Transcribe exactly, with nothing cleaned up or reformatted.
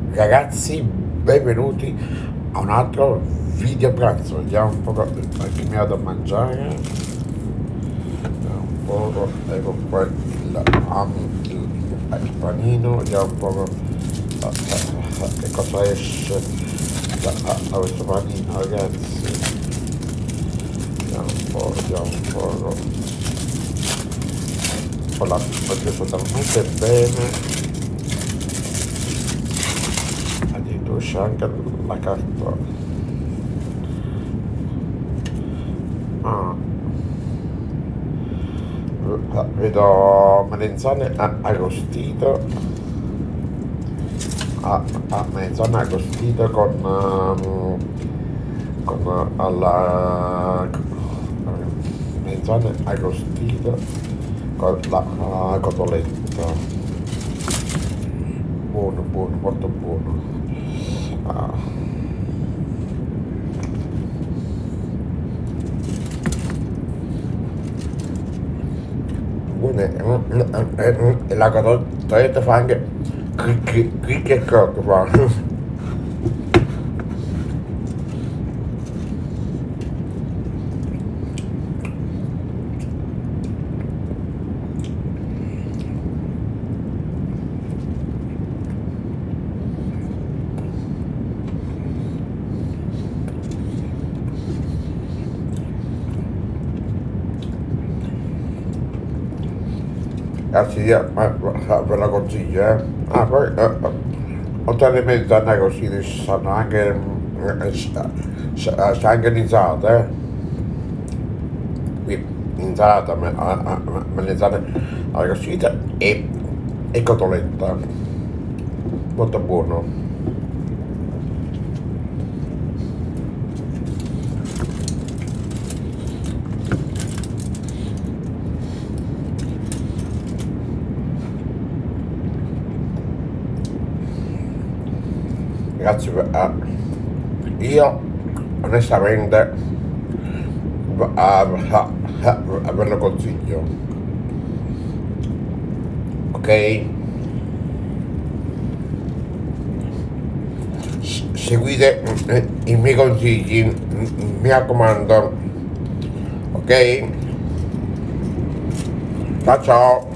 Ragazzi, benvenuti a un altro video pranzo. Vediamo un po' che mi vado a mangiare. Vediamo un po', ecco qua il, um, il, il panino, vediamo un po' uh, uh, che cosa esce da, da questo panino, ragazzi. Vediamo un po', vediamo un po'. Ho la preso talmente bene. C'è anche la carta. Ah. Vedo melanzane arrostito, ah, ah, melanzane arrostito con um, con alla melanzane arrostito con la uh, cotoletta. Buono, buono, molto buono. Ah. E la cotoletta fa anche cric e croc fa. Ragazzi, io ve la consiglio, eh. Ah, poi eh, oltre alle mezzane così ci stanno anche eh, anche l'insalata, eh. Qui insalata, melanzane arrostita e, e cotoletta. Molto buono. Ragazzi, io onestamente ve lo consiglio, ok? Seguite i miei consigli, mi raccomando, ok? Ciao ciao!